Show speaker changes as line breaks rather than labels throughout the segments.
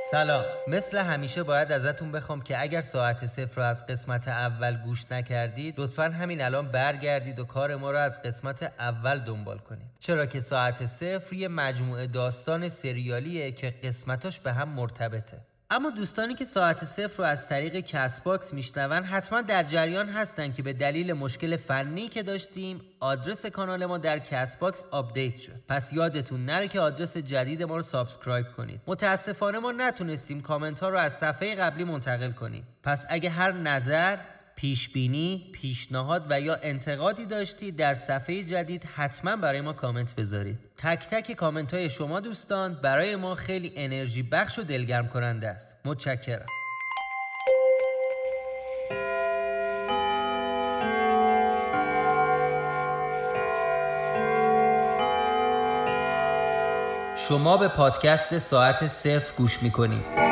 سلام. مثل همیشه باید ازتون بخوام که اگر ساعت صفر رو از قسمت اول گوش نکردید لطفاً همین الان برگردید و کار ما رو از قسمت اول دنبال کنید، چرا که ساعت صفر یه مجموعه داستان سریالیه که قسمتاش به هم مرتبطه. اما دوستانی که ساعت صفر رو از طریق کست باکس میشنون حتما در جریان هستن که به دلیل مشکل فنی که داشتیم آدرس کانال ما در کست باکس آپدیت شد. پس یادتون نره که آدرس جدید ما رو سابسکرایب کنید. متاسفانه ما نتونستیم کامنت ها رو از صفحه قبلی منتقل کنیم. پس اگه هر نظر، پیشبینی، پیشنهاد و یا انتقادی داشتید در صفحه جدید حتما برای ما کامنت بذارید. تک تک کامنت های شما دوستان برای ما خیلی انرژی بخش و دلگرم کننده است. متشکرم. شما به پادکست ساعت صفر گوش میکنید.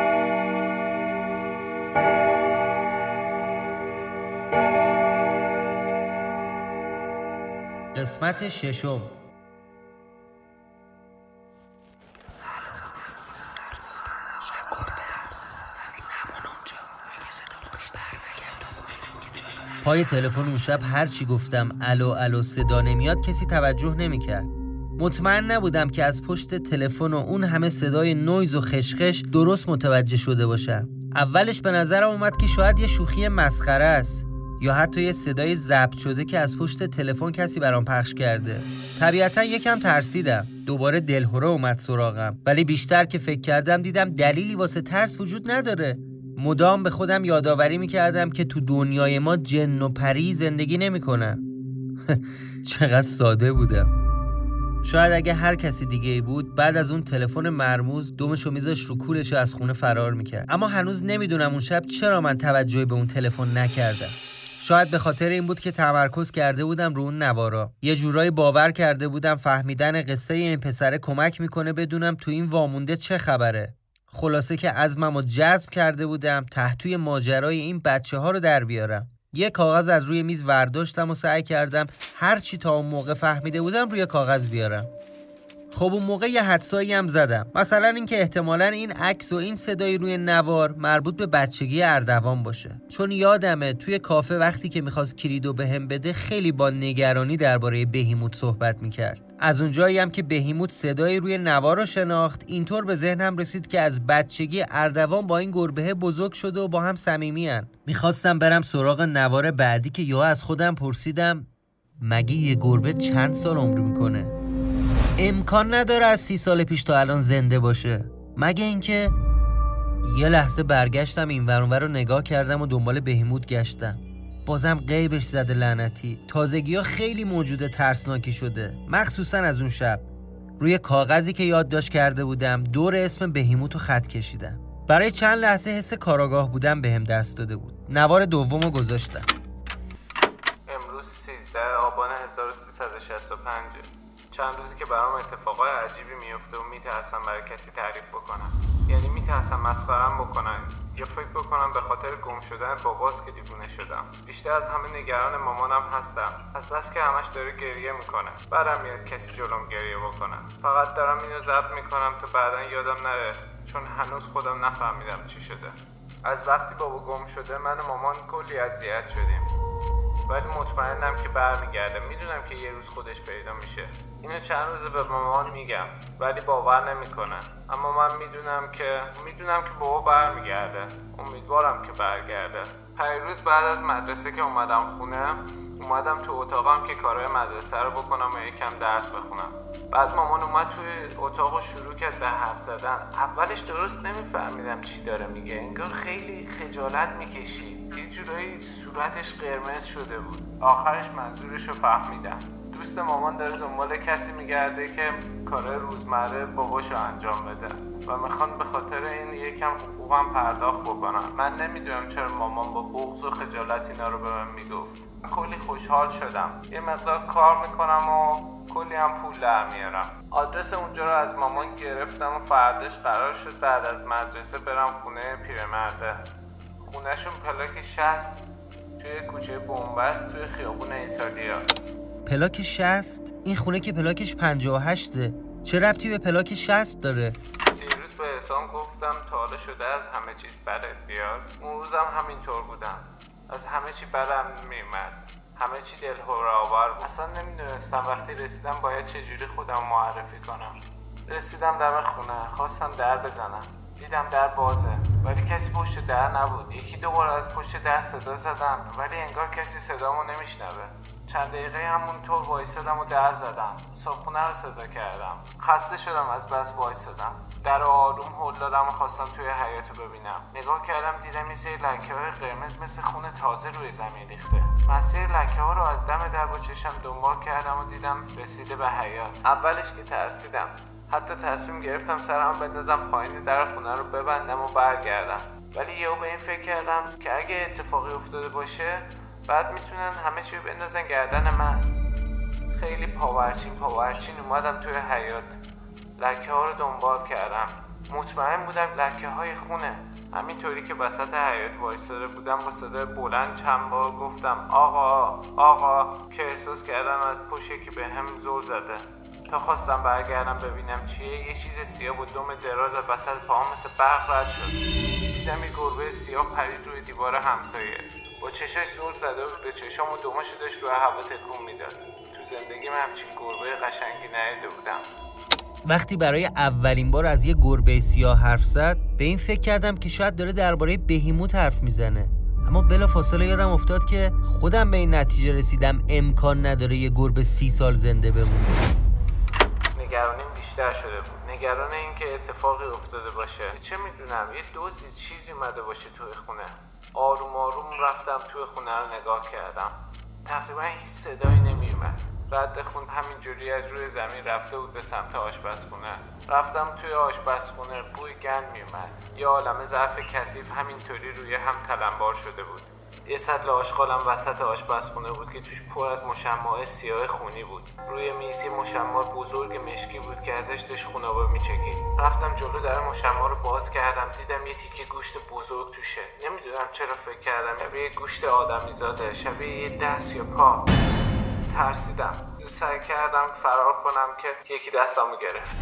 قسمت ششم. پای تلفن اون شب هر چی گفتم الو صدا نمیاد کسی توجه نمیکرد. مطمئن نبودم که از پشت تلفن و اون همه صدای نویز و خشخش درست متوجه شده باشم. اولش به نظرم اومد که شاید یه شوخی مسخره است یا حتی یه صدای ضبط شده که از پشت تلفن کسی برام پخش کرده. طبیعتا یکم ترسیدم. دوباره دلهره اومد سراغم، ولی بیشتر که فکر کردم دیدم دلیلی واسه ترس وجود نداره. مدام به خودم یادآوری میکردم که تو دنیای ما جن و پری زندگی نمیکنن. چقدر ساده بودم. شاید اگه هر کسی دیگه ای بود بعد از اون تلفن مرموز دومشو میذاش رو کولش از خونه فرار میکرد. اما هنوز نمیدونم اون شب چرا من توجهی به اون تلفن نکردم. شاید به خاطر این بود که تمرکز کرده بودم رو اون نوارا. یه جورایی باور کرده بودم فهمیدن قصه این پسره کمک میکنه بدونم تو این وامونده چه خبره. خلاصه که عزممو جزم کرده بودم تحتوی ماجرای این بچه ها رو در بیارم. یه کاغذ از روی میز ورداشتم و سعی کردم هر چی تا اون موقع فهمیده بودم روی کاغذ بیارم. خب اون موقع یه حدسایی هم زدم، مثلا اینکه احتمالاً این عکس و این صدای روی نوار مربوط به بچگی اردوان باشه، چون یادمه توی کافه وقتی که میخواست کلیدو بهم بده خیلی با نگرانی درباره بهیموت صحبت میکرد. از اونجایی هم که بهیموت صدای روی نوار رو شناخت اینطور به ذهنم رسید که از بچگی اردوان با این گربه بزرگ شده و با هم صمیمیان. میخواستم برم سراغ نوار بعدی که یا از خودم پرسیدم مگه یه گربه چند سال عمر میکنه؟ امکان نداره از 30 سال پیش تا الان زنده باشه، مگه اینکه. یه لحظه برگشتم این ور اون ور رو نگاه کردم و دنبال بهیموت گشتم. بازم غیبش زده لعنتی. تازگی‌ها خیلی موجود ترسناکی شده، مخصوصا از اون شب. روی کاغذی که یادداشت کرده بودم دور اسم بهیموت رو خط کشیدم. برای چند لحظه حس کاراگاه بودم بهم دست داده بود. نوار دومو گذاشتم.
امروز 13 آبان 1365. چند روزی که برام اتفاقای عجیبی میفته و میترسم برای کسی تعریف بکنم. یعنی میترسم مسخره‌ام بکنن یا فکر بکنم به خاطر گم شدن باباست که دیوونه شدم. بیشتر از همه نگران مامانم هستم، از بس که همش داره گریه میکنه. بعدم میاد کسی جلوم گریه بکنه. فقط دارم اینو ضبط میکنم تا بعداً یادم نره، چون هنوز خودم نفهمیدم چی شده. از وقتی بابا گم شده من و مامان کلی اذیت شدیم، ولی مطمئنم که برمیگرده. میدونم که یه روز خودش پیدا میشه. اینو چند روزه به مامان میگم ولی باور نمیکنه. اما من میدونم که بابا برمیگرده. امیدوارم که برگرده. پیروز بعد از مدرسه که اومدم تو اتاقم که کارهای مدرسه رو بکنم و یکم درس بخونم. بعد مامان اومد توی اتاق و شروع کرد به حرف زدن. اولش درست نمیفهمیدم چی داره میگه، انگار خیلی خجالت میکشید. یه جورایی صورتش قرمز شده بود. آخرش منظورش رو فهمیدم. دوست مامان داره دنبال کسی میگرده که کارهای روزمره باباشو انجام بده و میخوان به خاطر این یکم حقوقم پرداخت بکنم. من نمیدونم چرا مامان با بغض و خجالت اینا رو به من میگفت. کلی خوشحال شدم. یه مقدار کار میکنم و کلی هم پول در میارم. آدرس اونجا رو از مامان گرفتم و فرداش قرار شد بعد از مدرسه برم خونه پیرمرده. خونهشون پلاک 60 توی کوچه بنبست توی خیابون ایتالیا.
پلاک 60؟ این خونه که پلاکش 58ه. چه ربطی به پلاک 60 داره؟
دیروز به حسام گفتم تا حالا شده از همه چیز بدت بیاد؟ اون روزم همینطور بودم، از همه چی بدم میومد، همه چی دلهره‌آور بود. اصلا نمیدونستم وقتی رسیدم باید چجوری خودم معرفی کنم. رسیدم دم خونه، خواستم در بزنم، دیدم در بازه ولی کسی پشت در نبود. یکی دو بار از پشت در صدا زدم ولی انگار کسی صدامو نمیشنوه. چند دقیقه همونطور وایسادم و در زدم. صبحونه رو صدا کردم. خسته شدم از بس وایسادم. در آروم هل دادم و خواستم توی حیاط رو ببینم. نگاه کردم دیدم یه سری لکه‌های قرمز مثل خون تازه روی زمین ریخته. مسیر لکه‌ها رو از دم در با چشم دنبال کردم و دیدم رسیده به حیاط. اولش که ترسیدم، حتی تصمیم گرفتم سرم بندازم پایین در خونه رو ببندم و برگردم. ولی یهو به این فکر کردم که اگه اتفاقی افتاده باشه بعد میتونن همه چی رو بندازن گردن من. خیلی پاورچین اومدم توی حیاط. لکه ها رو دنبال کردم. مطمئن بودم لکه های خونه. همینطوری که وسط حیاط وایساده بودم با صدای بلند چند بار گفتم آقا که احساس کردم از پشتی که به هم زل زده. تا خواستم برگردم ببینم چیه، یه چیز سیاه با دم دراز از وسط پاهم مثل برق رد شد. دیدم یه گربه سیاه پرید روی دیوار همسایه. با چشاش زل زده بود به چشام و دماشو داشت روی هوا تکون میداد. تو زندگیم همچین گربه قشنگی ندیده بودم.
وقتی برای اولین بار از یه گربه سیاه حرف زد به این فکر کردم که شاید داره درباره بهیموت حرف میزنه، اما بلافاصله یادم افتاد که خودم به این نتیجه رسیدم امکان نداره یه گربه 30 سال زنده بمونه.
نگرانیم بیشتر شده بود. نگران این که اتفاقی افتاده باشه. چه میدونم یه دوزی چیزی اومده باشه توی خونه. آروم رفتم توی خونه رو نگاه کردم. تقریبا هیچ صدایی نمیومد. رد خون همینجوری از روی زمین رفته بود به سمت آشپزخونه. رفتم توی آشپزخونه، بوی گند میومد. یه عالمه ظرف کثیف همینطوری روی هم تلمبار شده بود. یه سطل آشغالم وسط آشپزخونه بود که توش پر از مشمع سیاه خونی بود. روی میز یه مشمع بزرگ مشکی بود که ازش داشت خونابه میچکید. رفتم جلو در مشمع رو باز کردم، دیدم یه تیکه گوشت بزرگ توشه. نمیدونم چرا فکر کردم شبیه گوشت آدمیزاده، شبیه یه دست یا پا. ترسیدم. سعی کردم فرار کنم که یکی دستامو گرفت.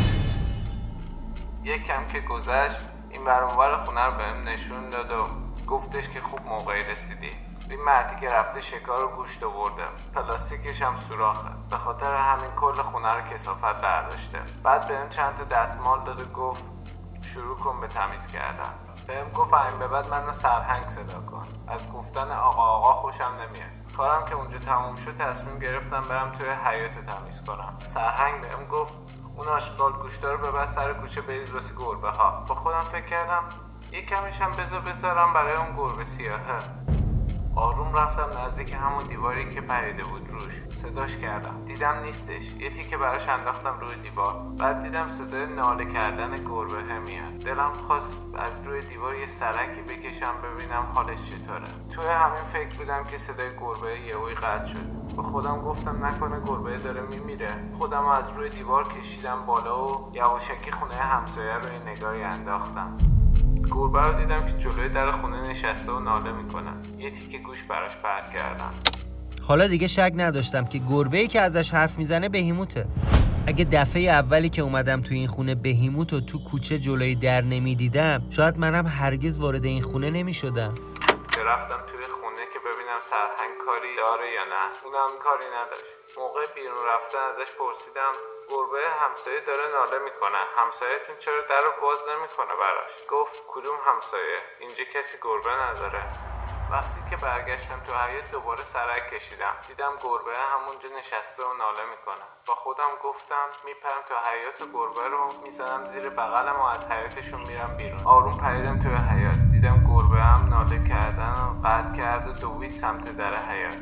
یک کم که گذشت این ور اونور خونه رو بهم نشون داد و گفتش که خوب موقعی رسیدی. این مردی که رفته شکار و گوشت آورده، پلاستیکش هم سوراخه، به خاطر همین کل خونه رو کثافت برداشته. بعد بهم چند تا دستمال داد و گفت شروع کن به تمیز کردن. بهم گفت این به بعد منو سرهنگ صدا کن. از گفتن آقا خوشم نمیاد. کارم که اونجا تموم شد تصمیم گرفتم برم توی حیاط تمیز کنم. سرهنگ بهم گفت اون آشغال گوشتا رو ببر سر کوچه بریز واسه گربه ها. با خودم فکر کردم یک کمیش هم بذارم برای اون گربه سیاهه. آروم رفتم نزدیک همون دیواری که پریده بود روش. صداش کردم. دیدم نیستش. یه تیکه براش انداختم روی دیوار. بعد دیدم صدای ناله کردن گربه میاد. دلم خواست از روی دیوار یه سرکی بکشم ببینم حالش چطوره. توی همین فکر بودم که صدای گربه یهویی قطع شد. با خودم گفتم نکنه گربه داره میمیره. خودم از روی دیوار کشیدم بالا و یواشکی خونه همسایه رو یه نگاهی انداختم. گربه رو دیدم که جلوی در خونه نشسته و ناله میکنه. یه تیکه گوش براش پرت کردم.
حالا دیگه شک نداشتم که گربه‌ای که ازش حرف میزنه بهیموته. اگه دفعه اولی که اومدم تو این خونه بهیموت رو تو کوچه جلوی در نمیدیدم، شاید منم هرگز وارد این خونه نمیشدم.
رفتم توی خونه که ببینم سرهنگ کاری داره یا نه. اونم کاری نداشت. موقع بیرون رفتن ازش پرسیدم گربه همسایه داره ناله میکنه، همسایه‌تون چرا در رو باز نمیکنه براش؟ گفت کدوم همسایه؟ اینجا کسی گربه نداره. وقتی که برگشتم تو حیاط دوباره سرک کشیدم. دیدم گربه همونجا نشسته و ناله میکنه. با خودم گفتم میپرم تو حیاط گربه رو میزنم زیر بغلم و از حیاطشون میرم بیرون. آروم پریدم توی حیاط. دیدم گربه هم ناله کردن و قطع کرد و دوید سمت در حیاط.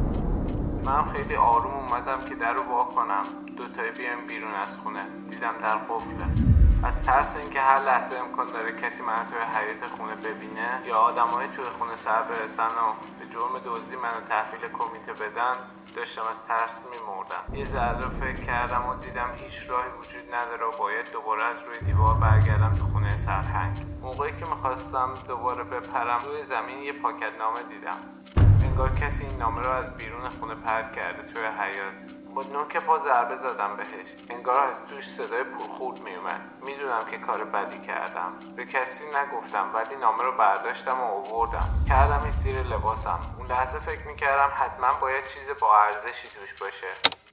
من خیلی آروم اومدم که در رو وا کنم. دوتایی بیام بیرون از خونه. دیدم در قفله. از ترس اینکه هر لحظه امکان داره کسی منو توی حیاط خونه ببینه یا آدمای توی خونه سر برسن و به جرم دزدی منو تحویل کمیته بدن، داشتم از ترس میمردم. یه ذره فکر کردم و دیدم هیچ راهی وجود نداره و باید دوباره از روی دیوار برگردم تو خونه سرهنگ. موقعی که میخواستم دوباره بپرم روی زمین یه پاکت نامه دیدم. انگار کسی این نامه رو از بیرون خونه پرت کرده توی حیاط. با نوک پا ضربه زدم بهش. انگار از توش صدای پرخورد میومد. میدونم که کار بدی کردم. به کسی نگفتم ولی نامه رو برداشتم و آوردم. کردمش زیر لباسم. اون لحظه فکر میکردم حتما باید چیز با ارزشی توش باشه.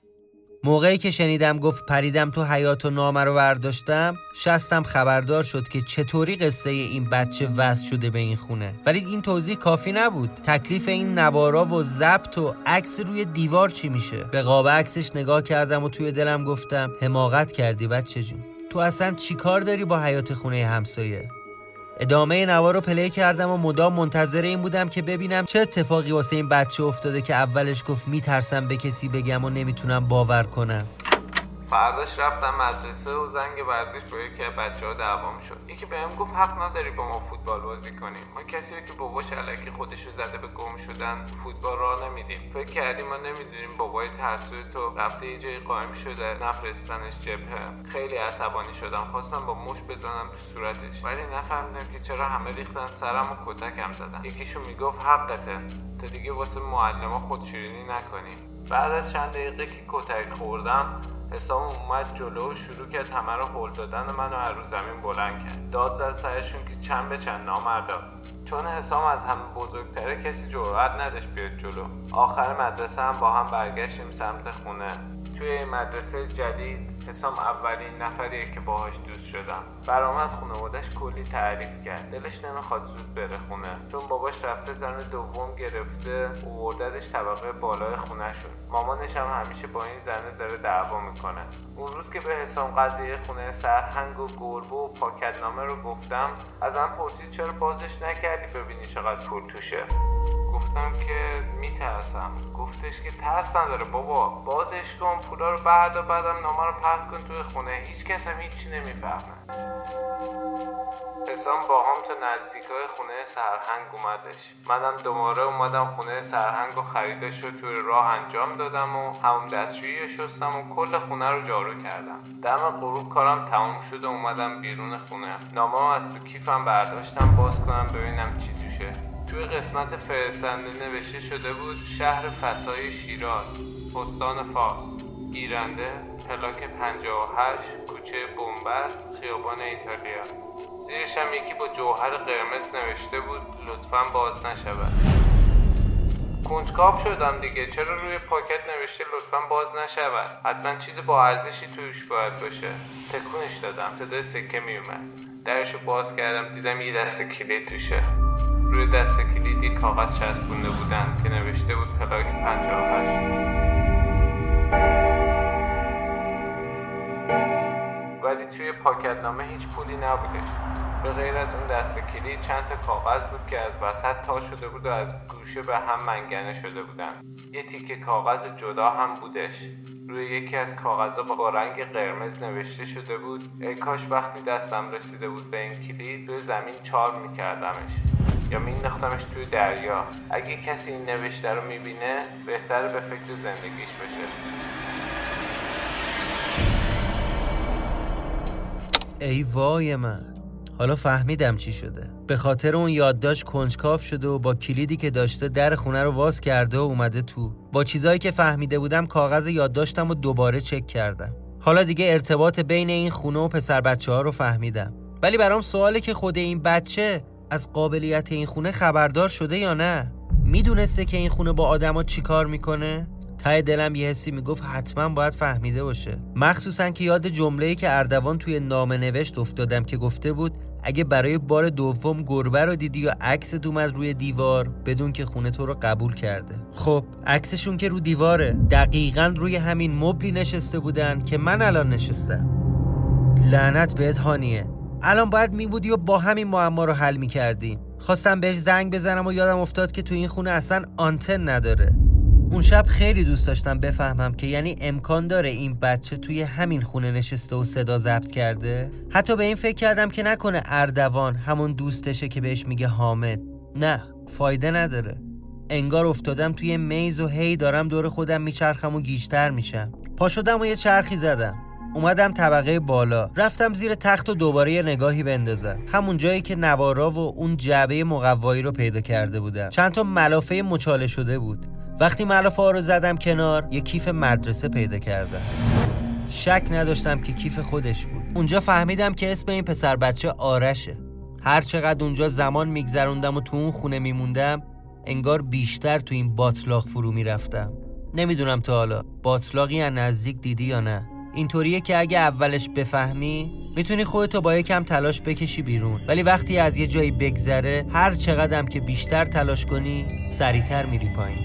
موقعی که شنیدم گفت پریدم تو حیاط و نامه رو برداشتم، شستم خبردار شد که چطوری قصه این بچه وصل شده به این خونه. ولی این توضیح کافی نبود. تکلیف این نوارا و ضبط و عکس روی دیوار چی میشه؟ به قاب عکسش نگاه کردم و توی دلم گفتم حماقت کردی بچه جون. تو اصلا چی کار داری با حیاط خونه همسایه؟ ادامه نوار رو پلی کردم و مدام منتظر این بودم که ببینم چه اتفاقی واسه این بچه افتاده که اولش گفت میترسم به کسی بگم و نمیتونم باور کنم.
فرداش رفتم مدرسه و زنگ ورزش با یکی از بچه‌ها دعوام شد. یکی بهم گفت حق نداری با ما فوتبال بازی کنیم. ما کسی که باباش الکی خودشو زده به گم شدن فوتبال راه نمیدیم. فکر کردیم ما نمیدونیم بابای ترسوی تو رفته یه جایی قایم شده نفرستنش جبهه. خیلی عصبانی شدم. خواستم با مش بزنم تو صورتش. ولی نفهمیدم که چرا همه ریختن سرم و کتکم زدن. یکیشون میگفت حقته. تا دیگه واسه معلما خودشیرینی نکنیم. بعد از چند دقیقه که کتک خوردم حسام اومد جلو و شروع کرد همه رو هل دادن منو از رو زمین بلند کرد. داد زد سرشون که چند به چند نامردا. چون حسام از همه بزرگتره کسی جرئت نداشت بیاد جلو. آخر مدرسه هم با هم برگشتیم سمت خونه. توی این مدرسه جدید حسام اولین نفریه که باهاش دوست شدم. برام از خانواده‌اش کلی تعریف کرد. دلش نمیخواد زود بره خونه چون باباش رفته زن دوم گرفته و وردتش طبقه بالای خونه شد. مامانش هم همیشه با این زنه داره دعوا میکنه. اون روز که به حسام قضیه خونه سرهنگ و گربه و پاکتنامه رو گفتم ازم پرسید چرا بازش نکردی ببینی چقدر پول توشه. گفتم که میترسم. گفتش که ترس نداره بابا، بازش کن، پولا رو بعدا بعدم نامه رو پرت کن توی خونه. هیچ کس هم هیچی نمیفهمه. حسام با هم تا نزدیکای خونه سرهنگ اومدش. منم دوباره اومدم خونه سرهنگ و خریدش رو توی راه انجام دادم و همون دستشویی شستم و کل خونه رو جارو کردم. دم غروب کارم تموم شد و اومدم بیرون خونه. نامه از تو کیفم برداشتم باز کنم ببینم چی توشه. توی قسمت فرستنده نوشته شده بود شهر فسای شیراز، استان فارس، گیرنده پلاک 58، کوچه بنبست، خیابان ایتالیا. زیرش هم یکی با جوهر قرمز نوشته بود لطفاً باز نشود. کنجکاو شدم دیگه، چرا روی پاکت نوشته لطفاً باز نشود؟ حتما چیز با ارزشی توش باید باشه. تکونش دادم، صدای سکه میومد. درشو باز کردم دیدم یه دسته کلید توشه. روی دسته کلیدی کاغذ چسبونده بودن که نوشته بود پلاک 58. ولی توی پاکتنامه هیچ پولی نبودش. به غیر از اون دسته کلید چند تا کاغذ بود که از وسط تا شده بود و از گوشه به هم منگنه شده بودن. یه تیکه کاغذ جدا هم بودش. روی یکی از کاغذها با رنگ قرمز نوشته شده بود ای کاش وقتی دستم رسیده بود به این کلید روی زمین چال میکردمش یا مینداختمش توی دریا. اگه کسی این نوشته رو میبینه بهتره به فکر زندگیش بشه.
ای وای من، حالا فهمیدم چی شده. به خاطر اون یادداشت کنجکاو شده و با کلیدی که داشته در خونه رو واز کرده و اومده تو. با چیزایی که فهمیده بودم کاغذ یادداشتم و دوباره چک کردم. حالا دیگه ارتباط بین این خونه و پسر بچه ها رو فهمیدم. ولی برام سواله که خود این بچه از قابلیت این خونه خبردار شده یا نه؟ میدونسته که این خونه با آدما چی کار میکنه؟ ته دلم یه حسی میگفت حتما باید فهمیده باشه. مخصوصا که یاد جمله‌ای که اردوان توی نامه نوشت افتادم که گفته بود اگه برای بار دوم گربه رو دیدی یا عکست اومد روی دیوار بدون که خونه تو رو قبول کرده. خب عکسشون که رو دیواره، دقیقاً روی همین مبلی نشسته بودن که من الان نشستم. لعنت بهت هانیه، الان باید میبودی و با همین معما رو حل میکردیم. خواستم بهش زنگ بزنم و یادم افتاد که تو این خونه اصلا آنتن نداره. اون شب خیلی دوست داشتم بفهمم که یعنی امکان داره این بچه توی همین خونه نشسته و صدا ضبط کرده. حتی به این فکر کردم که نکنه اردوان همون دوستشه که بهش میگه حامد. نه، فایده نداره. انگار افتادم توی میز و هی دارم دور خودم میچرخم و گیج‌تر میشم. پا شدم و یه چرخی زدم. اومدم طبقه بالا، رفتم زیر تخت و دوباره یه نگاهی بندازم. همون جایی که نوارا و اون جعبه مقوایی رو پیدا کرده بودم. چند تا ملافه مچاله شده بود. وقتی ملافه ها رو زدم کنار، یه کیف مدرسه پیدا کردم. شک نداشتم که کیف خودش بود. اونجا فهمیدم که اسم این پسر بچه آرشه. هر چقدر اونجا زمان میگذروندم و تو اون خونه میموندم، انگار بیشتر تو این باطلاق فرو میرفتم. نمیدونم تا حالا باطلاقی از نزدیک دیدی یا نه. اینطوریه که اگه اولش بفهمی میتونی خودتو با یکم تلاش بکشی بیرون، ولی وقتی از یه جایی بگذره، هر چقدرم که بیشتر تلاش کنی سریعتر میری پایین.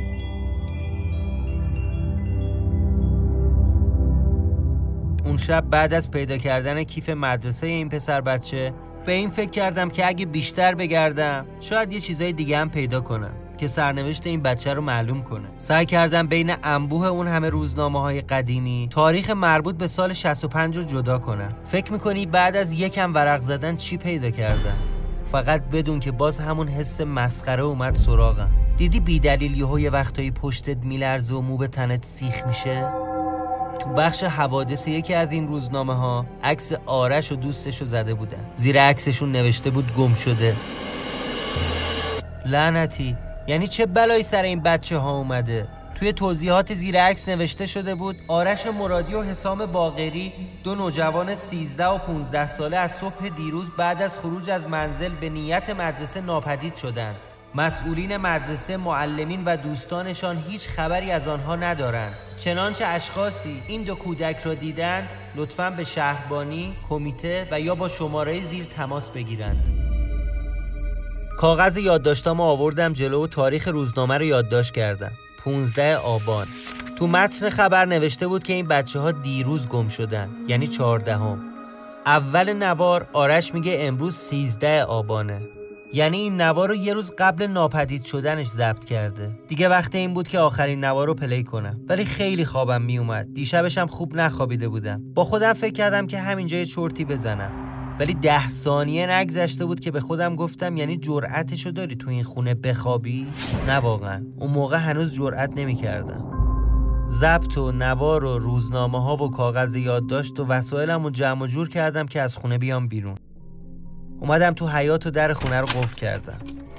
اون شب بعد از پیدا کردن کیف مدرسه این پسر بچه، به این فکر کردم که اگه بیشتر بگردم شاید یه چیزای دیگه هم پیدا کنم که سرنوشت این بچه رو معلوم کنه. سعی کردم بین انبوه اون همه روزنامه‌های قدیمی تاریخ مربوط به سال 65 رو جدا کنم. فکر می‌کنی بعد از یکم ورق زدن چی پیدا کردم؟ فقط بدون که باز همون حس مسخره اومد سراغم. دیدی بی‌دلیل یه وقتایی پشتت میلرزه و مو به تنت سیخ میشه؟ تو بخش حوادث یکی از این روزنامه‌ها عکس آرش و دوستشو زده بودن. زیر عکسشون نوشته بود گم شده. لعنتی، یعنی چه بلایی سر این بچه ها اومده؟ توی توضیحات زیر عکس نوشته شده بود آرش مرادی و حسام باقری، دو نوجوان 13 و 15 ساله، از صبح دیروز بعد از خروج از منزل به نیت مدرسه ناپدید شدند. مسئولین مدرسه، معلمین و دوستانشان هیچ خبری از آنها ندارند. چنانچه اشخاصی این دو کودک را دیدند لطفاً به شهربانی، کمیته و یا با شماره زیر تماس بگیرند. کاغذ یادداشتامو آوردم جلو و تاریخ روزنامه رو یادداشت کردم. 15 آبان. تو متن خبر نوشته بود که این بچه ها دیروز گم شدن، یعنی 14ام. اول نوار آرش میگه امروز 13 آبانه، یعنی این نوار رو یه روز قبل ناپدید شدنش ضبط کرده. دیگه وقت این بود که آخرین نوار رو پلی کنم، ولی خیلی خوابم میومد. دیشبشم خوب نخوابیده بودم. با خودم فکر کردم که همینجا یه چرتی بزنم، ولی 10 ثانیه نگذشته بود که به خودم گفتم یعنی جرأتشو داری تو این خونه بخوابی؟ نه واقعا، اون موقع هنوز جرأت نمی‌کردم. ضبط و نوار و روزنامه‌ها و کاغذ یادداشت و وسایلمو جمع و جور کردم که از خونه بیام بیرون. اومدم تو حیاط و در خونه رو قفل کردم.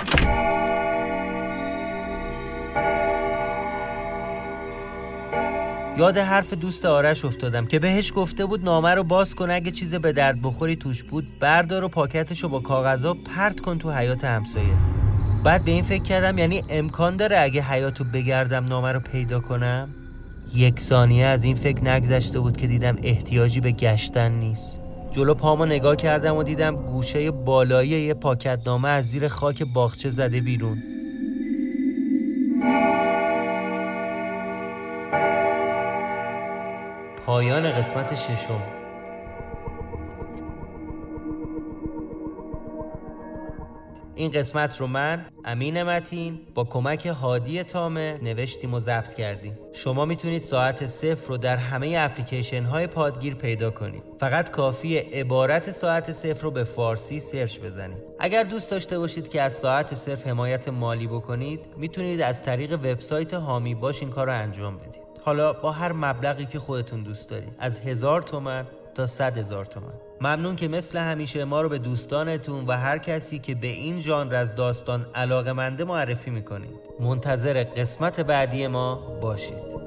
یاد حرف دوست آرش افتادم که بهش گفته بود نامه رو باز کن، اگه چیز به درد بخوری توش بود بردار و پاکتشو با کاغذا پرت کن تو حیاط همسایه. بعد به این فکر کردم یعنی امکان داره اگه حیاطو بگردم نامه رو پیدا کنم؟ 1 ثانیه از این فکر نگذشته بود که دیدم احتیاجی به گشتن نیست. جلو پامو نگاه کردم و دیدم گوشه بالایی یه پاکتنامه از زیر خاک باغچه زده بیرون. پایان قسمت 6. این قسمت رو من، امین متین، با کمک هادی تامه نوشتیم و ضبط کردیم. شما میتونید ساعت 0 رو در همه اپلیکیشن های پادگیر پیدا کنید. فقط کافیه عبارت ساعت 0 رو به فارسی سرچ بزنید. اگر دوست داشته باشید که از ساعت 0 حمایت مالی بکنید، میتونید از طریق وبسایت حامی باش این کار رو انجام بدید. حالا با هر مبلغی که خودتون دوست دارید، از 1000 تومان تا 100,000 تومان. ممنون که مثل همیشه ما رو به دوستانتون و هر کسی که به این ژانر از داستان علاقه‌منده معرفی میکنید. منتظر قسمت بعدی ما باشید.